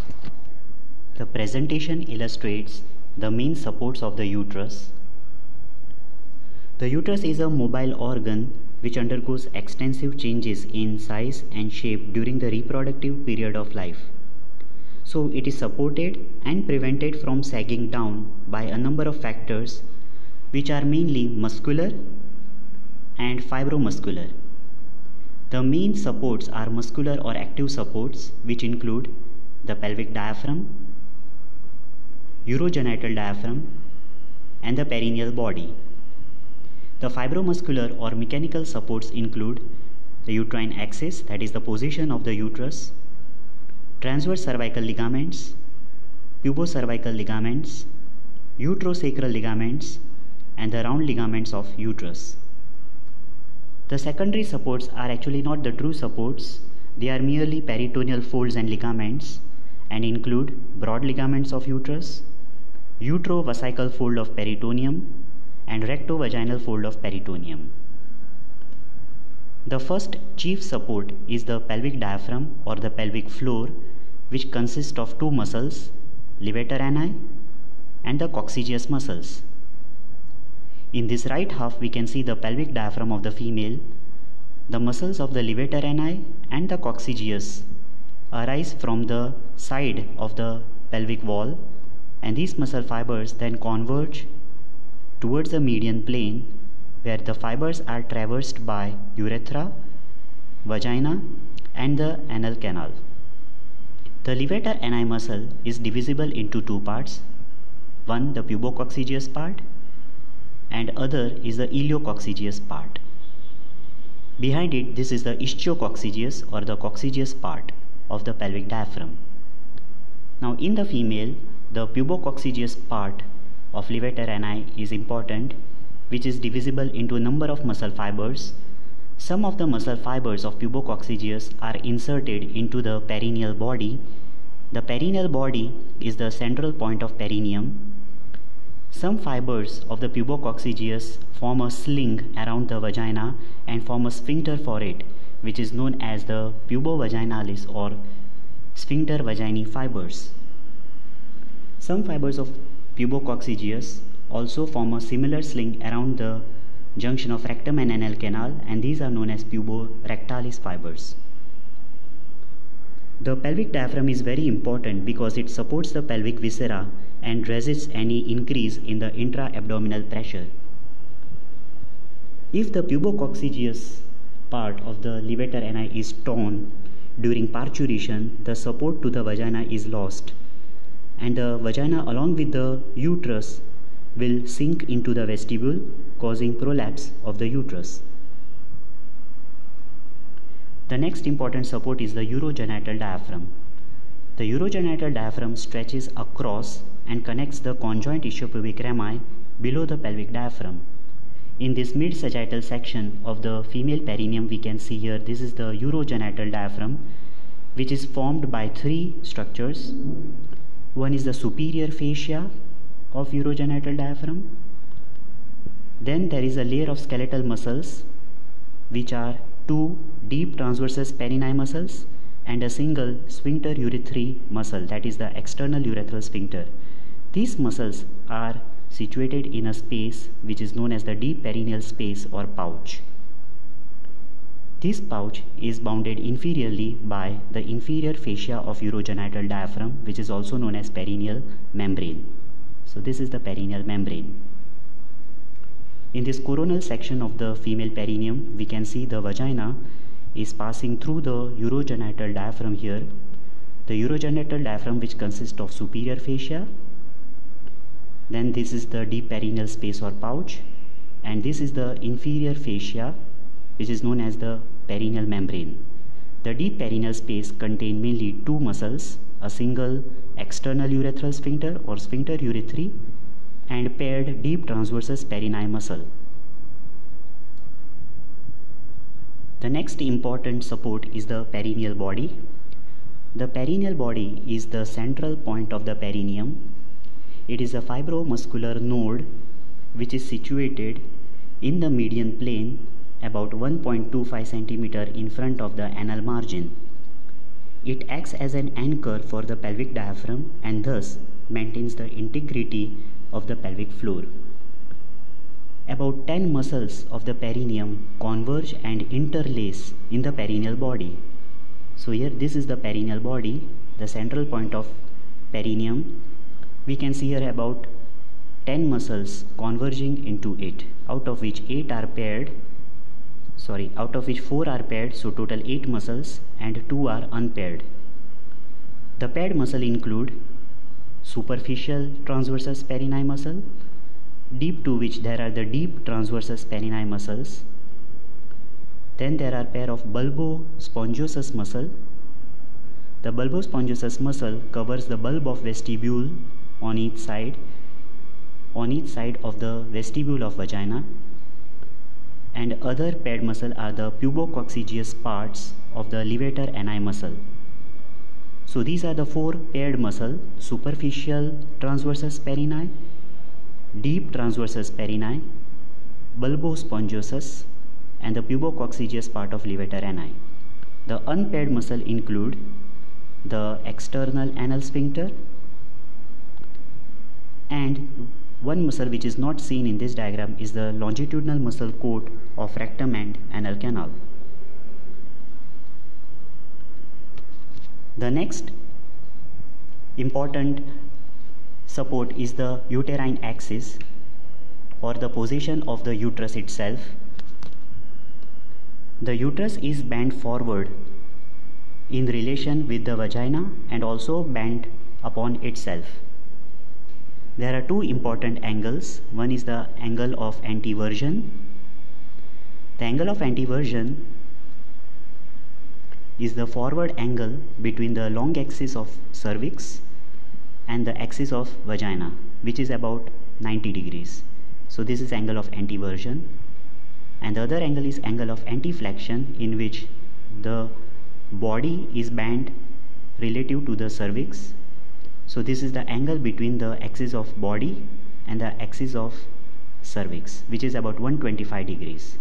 The presentation illustrates the main supports of the uterus. The uterus is a mobile organ which undergoes extensive changes in size and shape during the reproductive period of life. So it is supported and prevented from sagging down by a number of factors which are mainly muscular and fibromuscular. The main supports are muscular or active supports, which include the pelvic diaphragm, urogenital diaphragm, and the perineal body. The fibromuscular or mechanical supports include the uterine axis, that is the position of the uterus, transverse cervical ligaments, pubocervical ligaments, uterosacral ligaments, and the round ligaments of uterus. The secondary supports are actually not the true supports, they are merely peritoneal folds and ligaments and include broad ligaments of uterus, utero-vesical fold of peritoneum, and recto-vaginal fold of peritoneum. The first chief support is the pelvic diaphragm or the pelvic floor, which consists of two muscles, levator ani and the coccygeus muscles. In this right half, we can see the pelvic diaphragm of the female. The muscles of the levator ani and the coccygeus arise from the side of the pelvic wall, and these muscle fibers then converge towards the median plane, where the fibers are traversed by urethra, vagina, and the anal canal. The levator ani muscle is divisible into two parts, one the pubococcygeus part and other is the iliococcygeus part. Behind it, this is the ischio-coccygeus or the coccygeus part of the pelvic diaphragm. Now in the female, the pubococcygeus part of levator ani is important, which is divisible into a number of muscle fibers. Some of the muscle fibers of pubococcygeus are inserted into the perineal body. The perineal body is the central point of perineum. Some fibers of the pubococcygeus form a sling around the vagina and form a sphincter for it, which is known as the pubovaginalis or sphincter vaginae fibers. Some fibers of pubococcygeus also form a similar sling around the junction of rectum and anal canal, and these are known as puborectalis fibers. The pelvic diaphragm is very important because it supports the pelvic viscera and resists any increase in the intra-abdominal pressure. If the pubococcygeus part of the levator ani is torn during parturition, the support to the vagina is lost, and the vagina along with the uterus will sink into the vestibule, causing prolapse of the uterus. The next important support is the urogenital diaphragm. The urogenital diaphragm stretches across and connects the conjoint ischiopubic rami below the pelvic diaphragm. In this mid-sagittal section of the female perineum, we can see here, this is the urogenital diaphragm, which is formed by three structures. One is the superior fascia of urogenital diaphragm. Then there is a layer of skeletal muscles, which are two deep transversus perineal muscles and a single sphincter urethrae muscle, that is the external urethral sphincter. These muscles are situated in a space which is known as the deep perineal space or pouch. This pouch is bounded inferiorly by the inferior fascia of urogenital diaphragm, which is also known as perineal membrane. So this is the perineal membrane. In this coronal section of the female perineum, we can see the vagina is passing through the urogenital diaphragm here. The urogenital diaphragm, which consists of superior fascia, then this is the deep perineal space or pouch, and this is the inferior fascia, which is known as the perineal membrane. The deep perineal space contains mainly two muscles, a single external urethral sphincter or sphincter urethrae and paired deep transversus perineal muscle. The next important support is the perineal body. The perineal body is the central point of the perineum. It is a fibromuscular node which is situated in the median plane about 1.25 cm in front of the anal margin. It acts as an anchor for the pelvic diaphragm and thus maintains the integrity of the pelvic floor. About 10 muscles of the perineum converge and interlace in the perineal body. So here this is the perineal body, the central point of perineum. We can see here about 10 muscles converging into it, out of which 4 are paired, so total 8 muscles and 2 are unpaired. The paired muscle include superficial transversus perineal muscle, deep to which there are the deep transversus perineal muscles. Then there are pair of bulbospongiosum muscle. The bulbospongiosum muscle covers the bulb of vestibule on each side of the vestibule of vagina, and other paired muscle are the pubococcygeus parts of the levator ani muscle. So these are the 4 paired muscle: superficial transversus perineal, deep transversus perineal, bulbospongiosum, and the pubococcygeus part of levator ani. The unpaired muscle include the external anal sphincter, and one muscle which is not seen in this diagram is the longitudinal muscle coat of rectum and anal canal. The next important support is the uterine axis, or the position of the uterus itself. The uterus is bent forward in relation with the vagina and also bent upon itself. There are 2 important angles. One is the angle of anteversion. The angle of anteversion is the forward angle between the long axis of cervix and the axis of vagina, which is about 90 degrees. So this is angle of anteversion. And the other angle is angle of anteflexion, in which the body is bent relative to the cervix. So this is the angle between the axis of body and the axis of cervix, which is about 125 degrees.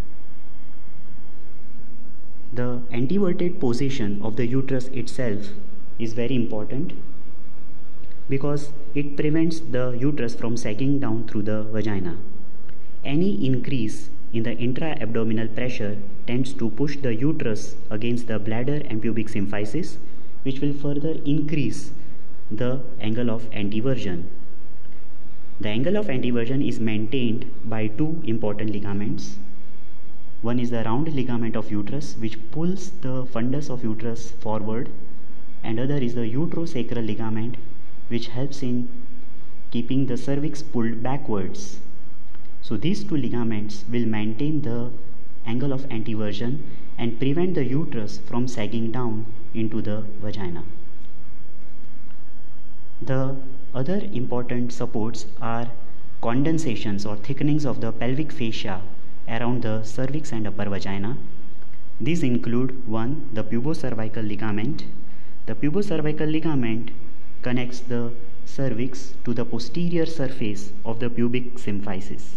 The anteverted position of the uterus itself is very important because it prevents the uterus from sagging down through the vagina. Any increase in the intra-abdominal pressure tends to push the uterus against the bladder and pubic symphysis, which will further increase the angle of anteversion. The angle of anteversion is maintained by 2 important ligaments. One is the round ligament of uterus, which pulls the fundus of uterus forward, and other is the uterosacral ligament, which helps in keeping the cervix pulled backwards. So these 2 ligaments will maintain the angle of anteversion and prevent the uterus from sagging down into the vagina. The other important supports are condensations or thickenings of the pelvic fascia around the cervix and upper vagina. These include 1. The pubocervical ligament. The pubocervical ligament connects the cervix to the posterior surface of the pubic symphysis.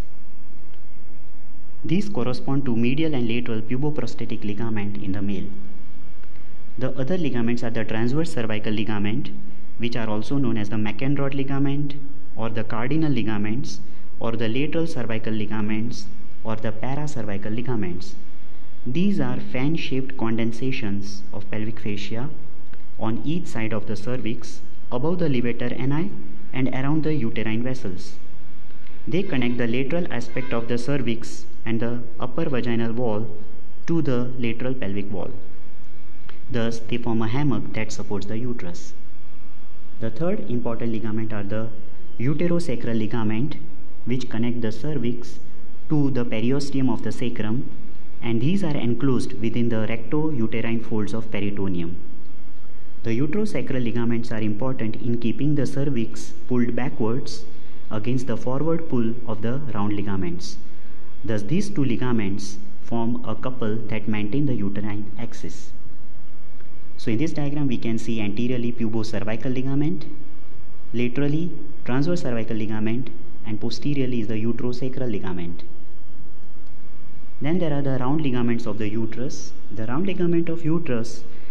These correspond to medial and lateral puboprostatic ligament in the male. The other ligaments are the transverse cervical ligament, which are also known as the McEnroe ligament or the cardinal ligaments, or the lateral cervical ligaments or the paracervical ligaments. These are fan-shaped condensations of pelvic fascia on each side of the cervix, above the levator ani and around the uterine vessels. They connect the lateral aspect of the cervix and the upper vaginal wall to the lateral pelvic wall. Thus, they form a hammock that supports the uterus. The third important ligament are the uterosacral ligament, which connect the cervix to the periosteum of the sacrum, and these are enclosed within the recto-uterine folds of peritoneum. The uterosacral ligaments are important in keeping the cervix pulled backwards against the forward pull of the round ligaments. Thus, these 2 ligaments form a couple that maintain the uterine axis. So in this diagram we can see anteriorly pubocervical ligament, laterally transverse cervical ligament, and posteriorly is the uterosacral ligament. Then there are the round ligaments of the uterus. The round ligament of uterus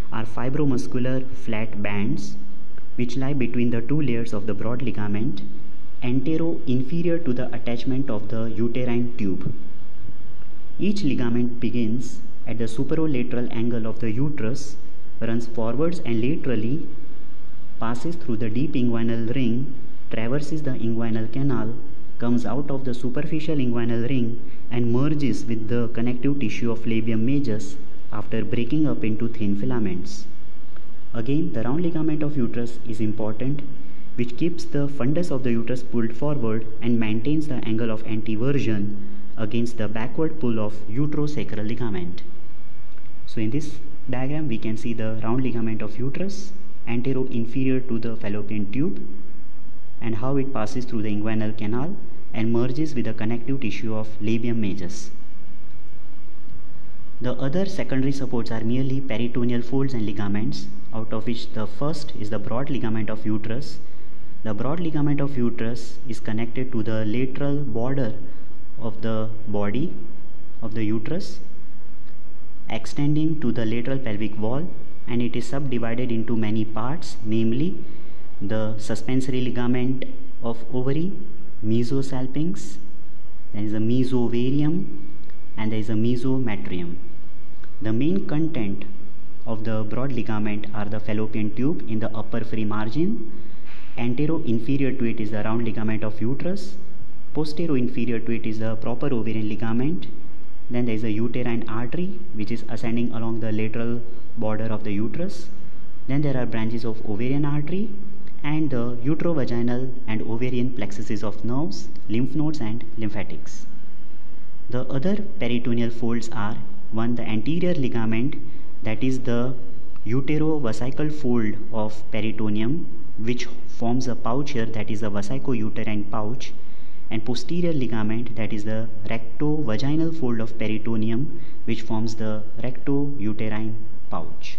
are fibromuscular flat bands which lie between the two layers of the broad ligament, antero-inferior to the attachment of the uterine tube. Each ligament begins at the superolateral angle of the uterus, runs forwards and laterally, passes through the deep inguinal ring, traverses the inguinal canal, comes out of the superficial inguinal ring and merges with the connective tissue of labium majus after breaking up into thin filaments. Again, the round ligament of uterus is important, which keeps the fundus of the uterus pulled forward and maintains the angle of anteversion against the backward pull of uterosacral ligament. So in this diagram we can see the round ligament of uterus, antero-inferior to the fallopian tube, and how it passes through the inguinal canal and merges with the connective tissue of labium majus. The other secondary supports are merely peritoneal folds and ligaments, out of which the first is the broad ligament of uterus. The broad ligament of uterus is connected to the lateral border of the body of the uterus, extending to the lateral pelvic wall, and it is subdivided into many parts, namely the suspensory ligament of ovary, mesosalpinx, there is a mesovarium, and there is a mesometrium. The main content of the broad ligament are the fallopian tube in the upper free margin. Antero-inferior to it is the round ligament of uterus. Posterior-inferior to it is the proper ovarian ligament. Then there is a uterine artery which is ascending along the lateral border of the uterus. Then there are branches of ovarian artery and the uterovaginal and ovarian plexuses of nerves, lymph nodes and lymphatics. The other peritoneal folds are: one, the anterior ligament, that is the uterovesical fold of peritoneum, which forms a pouch here, that is a vesico-uterine pouch, and posterior ligament, that is the recto-vaginal fold of peritoneum, which forms the recto-uterine pouch.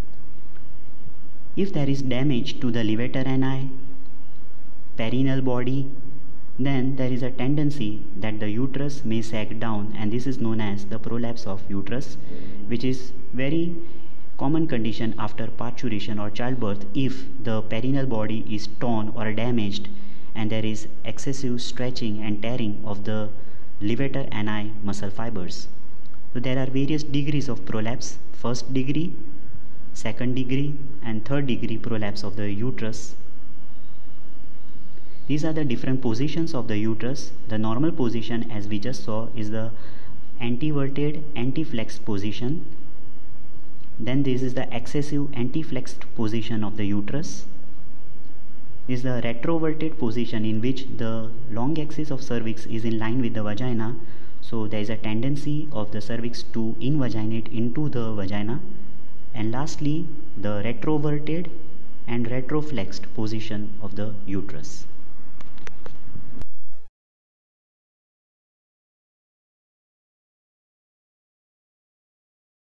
If there is damage to the levator ani, perineal body, then there is a tendency that the uterus may sag down, and this is known as the prolapse of uterus, which is very common condition after parturition or childbirth if the perineal body is torn or damaged and there is excessive stretching and tearing of the levator ani muscle fibers. So there are various degrees of prolapse: first degree, second degree and third degree prolapse of the uterus. These are the different positions of the uterus. The normal position, as we just saw, is the anteverted anteflexed position. Then this is the excessive anteflexed position of the uterus. This is the retroverted position in which the long axis of cervix is in line with the vagina. So there is a tendency of the cervix to invaginate into the vagina. And lastly, the retroverted and retroflexed position of the uterus.